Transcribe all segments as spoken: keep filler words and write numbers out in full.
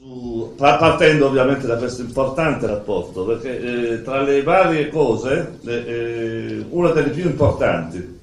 su, partendo ovviamente da questo importante rapporto, perché eh, tra le varie cose, eh, una delle più importanti,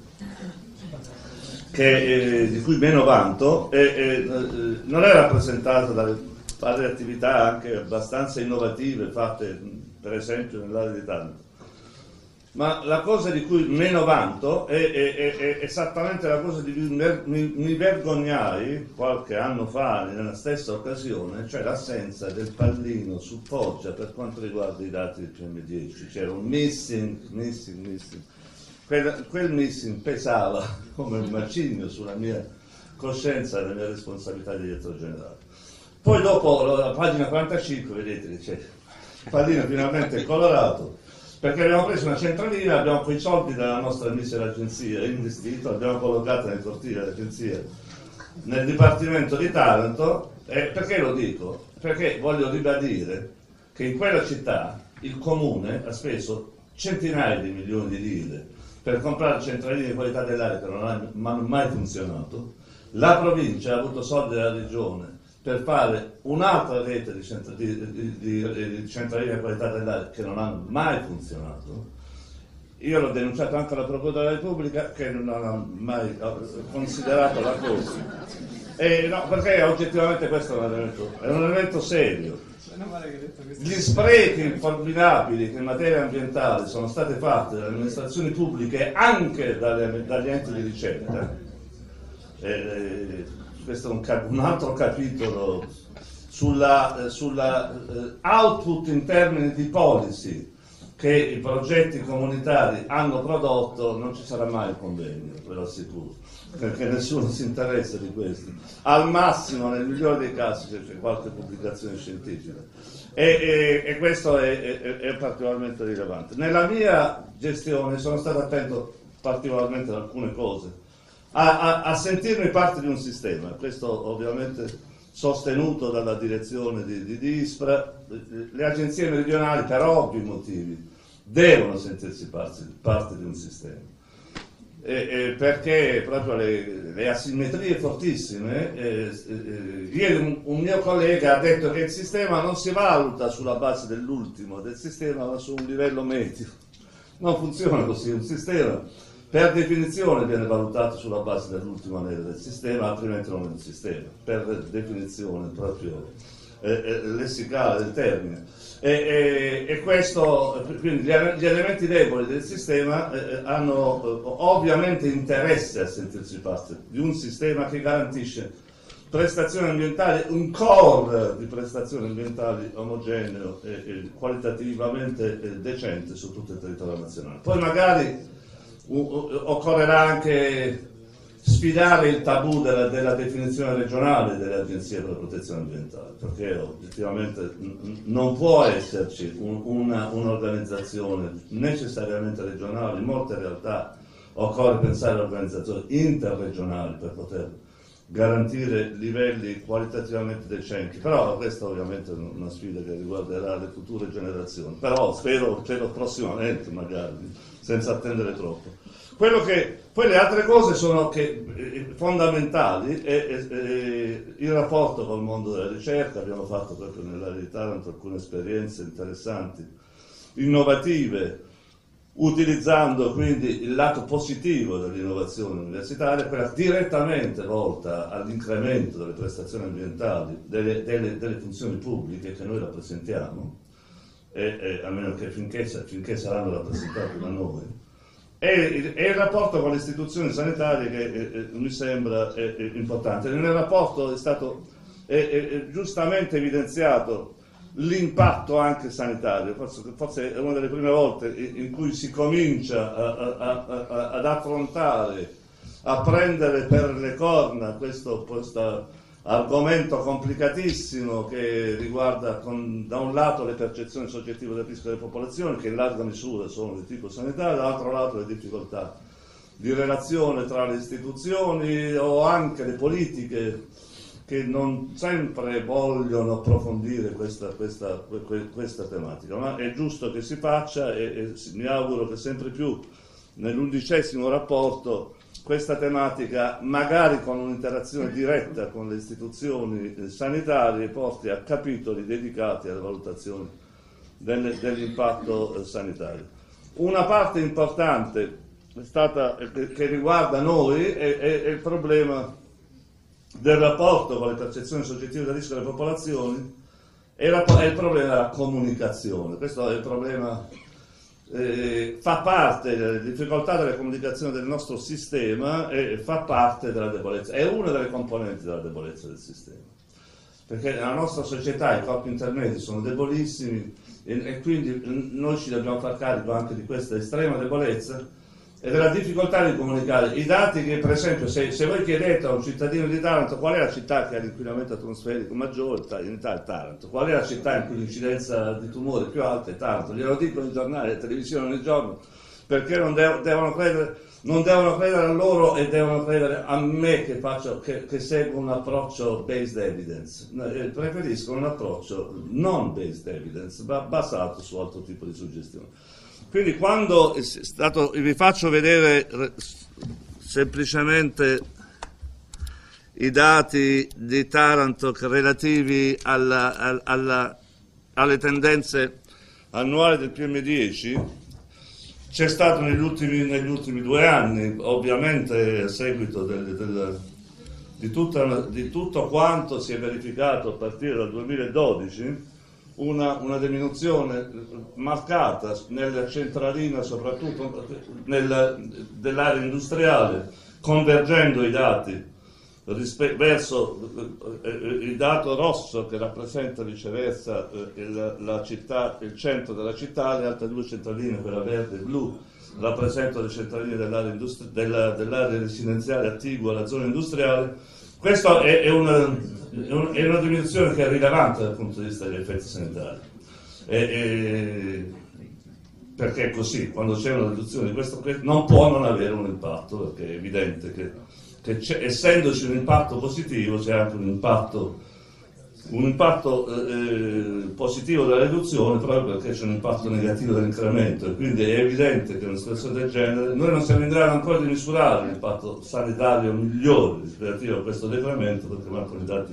che, eh, di cui meno vanto, eh, eh, non è rappresentata dalle varie attività anche abbastanza innovative fatte per esempio nell'area di Taranto, ma la cosa di cui meno vanto è, è, è, è esattamente la cosa di cui mi, mi vergognai qualche anno fa nella stessa occasione, cioè l'assenza del pallino su Foggia per quanto riguarda i dati del P M dieci. C'era un missing, missing, missing. Quel, quel missing pesava come un macigno sulla mia coscienza e la mia responsabilità di direttore generale. Poi dopo la pagina quarantacinque vedete che c'è il pallino finalmente colorato, perché abbiamo preso una centralina, abbiamo poi i soldi della nostra misera agenzia investito, abbiamo collocato nel cortile dell'agenzia nel Dipartimento di Taranto. E perché lo dico? Perché voglio ribadire che in quella città il comune ha speso centinaia di milioni di lire per comprare centraline di qualità dell'aria che non hanno mai funzionato. La provincia ha avuto soldi della regione per fare un'altra rete di, centra, di, di, di, di centraline di qualità dell'aria che non hanno mai funzionato. Io l'ho denunciato anche alla Procura della Repubblica che non ha mai considerato la cosa. E no, perché oggettivamente questo è un elemento, è un elemento serio. Gli sprechi formidabili che in materia ambientale sono stati fatti dalle amministrazioni pubbliche anche dalle, dagli enti di ricerca, eh, questo è un, cap un altro capitolo sulla, eh, sulla eh, output in termini di policy che i progetti comunitari hanno prodotto, non ci sarà mai il convegno, ve lo assicuro, perché nessuno si interessa di questo. Al massimo, nel migliore dei casi, c'è qualche pubblicazione scientifica. E, e, e questo è, è, è particolarmente rilevante. Nella mia gestione sono stato attento particolarmente ad alcune cose, a, a, a sentirmi parte di un sistema, questo ovviamente sostenuto dalla direzione di, di, di ISPRA. Le agenzie meridionali, per ovvi motivi, devono sentirsi parte, parte di un sistema. E, e perché proprio le, le asimmetrie fortissime, eh, eh, ieri un, un mio collega ha detto che il sistema non si valuta sulla base dell'ultimo del sistema ma su un livello medio. Non funziona così, un sistema per definizione viene valutato sulla base dell'ultimo anello del sistema, altrimenti non è un sistema, per definizione proprio eh, eh, lessicale del termine. E, e, e questo, quindi gli, gli elementi deboli del sistema eh, hanno eh, ovviamente interesse a sentirsi parte di un sistema che garantisce prestazioni ambientali, un core di prestazioni ambientali omogeneo e, e qualitativamente eh, decente su tutto il territorio nazionale. Poi magari uh, occorrerà anche sfidare il tabù della, della definizione regionale delle agenzie per la protezione ambientale, perché oggettivamente non può esserci un'organizzazione un necessariamente regionale. In molte realtà occorre pensare a organizzazioni interregionali per poter garantire livelli qualitativamente decenti, però questa ovviamente è una sfida che riguarderà le future generazioni, però spero, spero prossimamente magari, senza attendere troppo. Quello che, poi le altre cose sono che, eh, fondamentali è, è, è il rapporto col mondo della ricerca. Abbiamo fatto proprio nell'area di Taranto alcune esperienze interessanti, innovative, utilizzando quindi il lato positivo dell'innovazione universitaria, quella direttamente volta all'incremento delle prestazioni ambientali, delle, delle, delle funzioni pubbliche che noi rappresentiamo, e, e, a meno che finché, finché saranno rappresentate da noi. E il, e il rapporto con le istituzioni sanitarie che eh, eh, mi sembra eh, eh, importante. Nel rapporto è stato eh, eh, giustamente evidenziato l'impatto anche sanitario, forse, forse è una delle prime volte in cui si comincia a, a, a, ad affrontare, a prendere per le corna questo, questo argomento complicatissimo che riguarda con, da un lato le percezioni soggettive del rischio delle popolazioni, che in larga misura sono di tipo sanitario, dall'altro lato le difficoltà di relazione tra le istituzioni o anche le politiche che non sempre vogliono approfondire questa, questa, questa tematica, ma è giusto che si faccia e, e mi auguro che sempre più nell'undicesimo rapporto questa tematica, magari con un'interazione diretta con le istituzioni sanitarie, porti a capitoli dedicati alle valutazioni del, dell'impatto sanitario. Una parte importante è stata, che, che riguarda noi è, è, è il problema del rapporto con le percezioni soggettive del rischio delle popolazioni e è il problema della comunicazione. Questo è il problema, eh, fa parte delle difficoltà delle comunicazioni del nostro sistema e fa parte della debolezza, è una delle componenti della debolezza del sistema. Perché nella nostra società i corpi intermedi sono debolissimi e, e quindi noi ci dobbiamo far carico anche di questa estrema debolezza e della difficoltà di comunicare i dati che, per esempio, se, se voi chiedete a un cittadino di Taranto qual è la città che ha l'inquinamento atmosferico maggiore, in Italia è Taranto, qual è la città in cui l'incidenza di tumore più alta è Taranto, glielo dicono i giornali, le televisioni ogni giorno, perché non dev- devono credere, non devono credere a loro e devono credere a me che, faccio, che, che seguo un approccio based evidence. Preferiscono un approccio non based evidence, ma basato su altro tipo di suggestione. Quindi quando è stato, vi faccio vedere semplicemente i dati di Taranto relativi alla, alla, alle tendenze annuali del P M dieci, c'è stato negli ultimi, negli ultimi due anni, ovviamente a seguito del, del, di, tutta, di tutto quanto si è verificato a partire dal duemiladodici, Una, una diminuzione marcata nella centralina, soprattutto nel, dell'area industriale, convergendo i dati rispe- verso eh, il dato rosso che rappresenta viceversa eh, il, la città, il centro della città, le altre due centraline, quella verde e blu, rappresentano le centraline dell'area, industri- della, dell'area residenziale attigua alla zona industriale. Questa è, è, una, è una diminuzione che è rilevante dal punto di vista degli effetti sanitari, e, e, perché è così, quando c'è una riduzione di questo non può non avere un impatto, perché è evidente che, che essendoci un impatto positivo c'è anche un impatto, un impatto eh, positivo della riduzione, proprio perché c'è un impatto negativo dell'incremento, e quindi è evidente che in una situazione del genere noi non siamo in grado ancora di misurare l'impatto sanitario migliore rispetto a questo decremento, perché mancano i dati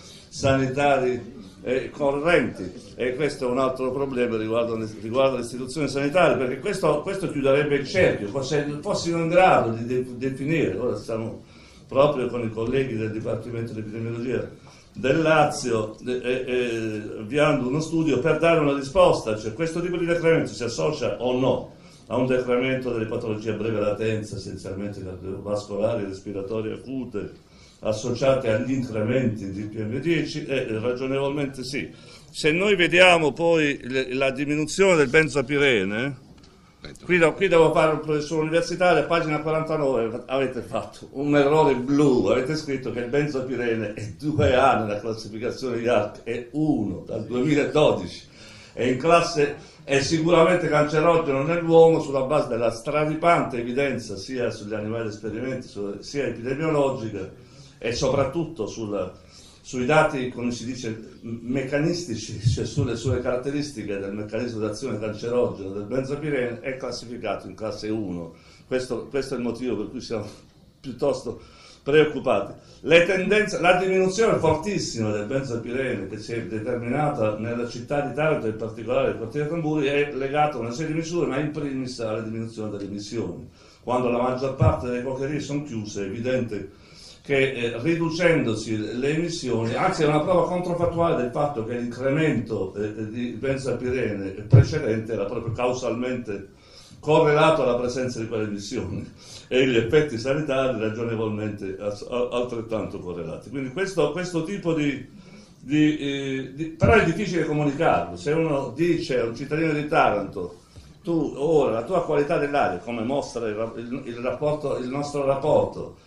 sanitari eh, correnti, e questo è un altro problema riguardo, riguardo le istituzioni sanitarie, perché questo, questo chiuderebbe il cerchio. Se fossimo in grado di de- definire, ora stiamo proprio con i colleghi del Dipartimento di Epidemiologia del Lazio eh, eh, avviando uno studio per dare una risposta, cioè questo tipo di decremento si associa o no a un decremento delle patologie a breve latenza, essenzialmente cardiovascolari e respiratorie acute, associate agli incrementi di P M dieci? Eh, ragionevolmente sì. Se noi vediamo poi le, la diminuzione del benzopirene, Qui, qui devo fare un professore universitario, a pagina quarantanove avete fatto un errore blu, avete scritto che il benzopirene è due A nella classificazione I A R C, è uno dal duemiladodici, è in classe, è sicuramente cancerogeno nell'uomo sulla base della straripante evidenza sia sugli animali di esperimento sia epidemiologica e soprattutto sulla sui dati, come si dice, meccanistici, cioè sulle sue caratteristiche del meccanismo di azione cancerogeno del benzopirene, è classificato in classe uno. Questo, questo è il motivo per cui siamo piuttosto preoccupati. Le tendenze, la diminuzione fortissima del benzopirene che si è determinata nella città di Taranto, in particolare nel quartiere Tamburi, è legata a una serie di misure, ma in primis alla diminuzione delle emissioni. Quando la maggior parte delle cokerie sono chiuse, è evidente che eh, riducendosi le emissioni, anzi è una prova controfattuale del fatto che l'incremento eh, di benzopirene precedente era proprio causalmente correlato alla presenza di quelle emissioni e gli effetti sanitari ragionevolmente altrettanto correlati. Quindi questo, questo tipo di, di, eh, di... però è difficile comunicarlo. Se uno dice a un cittadino di Taranto tu ora la tua qualità dell'aria, come mostra il, il, il, rapporto, il nostro rapporto,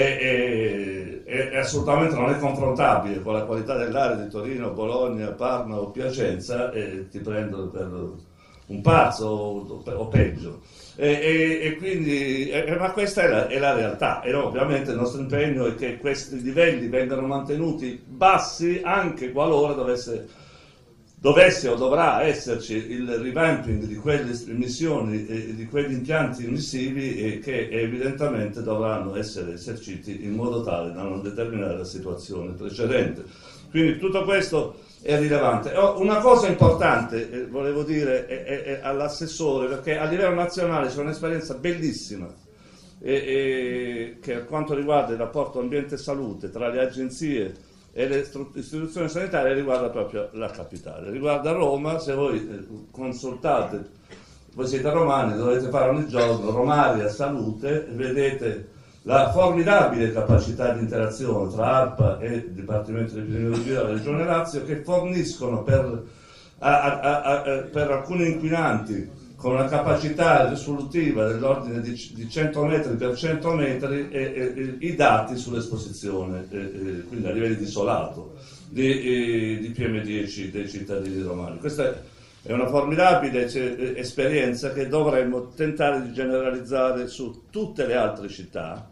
E, e, e assolutamente non è confrontabile con la qualità dell'aria di Torino, Bologna, Parma o Piacenza, e ti prendono per un pazzo o, o peggio. E, e, e quindi, e, ma questa è la, è la realtà, e ovviamente il nostro impegno è che questi livelli vengano mantenuti bassi anche qualora dovesse dovesse o dovrà esserci il revamping di quelle emissioni e di quegli impianti emissivi e che evidentemente dovranno essere eserciti in modo tale da non determinare la situazione precedente. Quindi tutto questo è rilevante. Una cosa importante, eh, volevo dire, è, è, è all'assessore, perché a livello nazionale c'è un'esperienza bellissima e, e, che per quanto riguarda il rapporto ambiente-salute tra le agenzie e le istituzioni sanitarie riguarda proprio la capitale, riguarda Roma. Se voi consultate, voi siete romani, dovete fare ogni giorno Romaria Salute e vedete la formidabile capacità di interazione tra ARPA e il Dipartimento di Epidemiologia della Regione Lazio, che forniscono per, a, a, a, per alcuni inquinanti con una capacità risolutiva dell'ordine di, di cento metri per cento metri e, e, e, i dati sull'esposizione, e, e, quindi a livelli di isolato, di, e, di P M dieci dei cittadini romani. Questa è una formidabile cioè, esperienza che dovremmo tentare di generalizzare su tutte le altre città,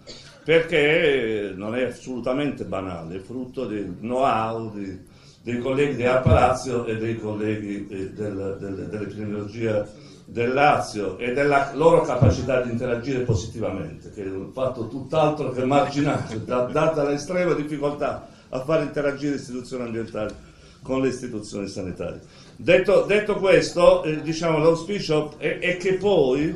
perché non è assolutamente banale, è frutto del know-how di, dei colleghi di ARPA Lazio e dei colleghi eh, del, del, dell'epidemiologia del Lazio e della loro capacità di interagire positivamente, che è un fatto tutt'altro che marginale, data l'estrema difficoltà a far interagire le istituzioni ambientali con le istituzioni sanitarie. Detto, detto questo, eh, diciamo, l'auspicio è, è che poi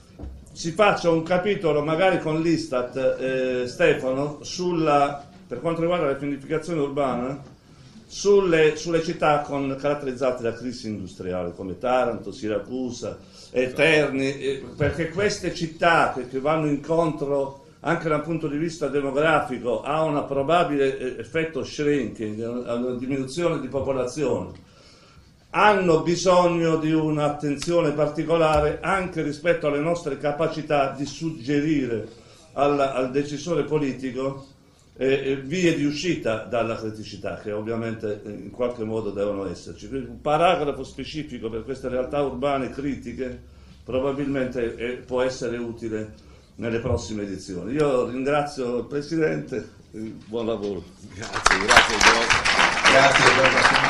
si faccia un capitolo, magari con l'Istat, eh, Stefano, sulla, per quanto riguarda la pianificazione urbana, Sulle, sulle città con, caratterizzate da crisi industriale come Taranto, Siracusa e Terni, eh, perché queste città che, che vanno incontro anche dal punto di vista demografico a un probabile eh, effetto shrinking, a una diminuzione di popolazione, hanno bisogno di un'attenzione particolare anche rispetto alle nostre capacità di suggerire al, al decisore politico Eh, vie di uscita dalla criticità, che ovviamente eh, in qualche modo devono esserci. Quindi un paragrafo specifico per queste realtà urbane critiche probabilmente eh, può essere utile nelle prossime edizioni. Io ringrazio il Presidente, eh, buon lavoro. Grazie, grazie. Grazie.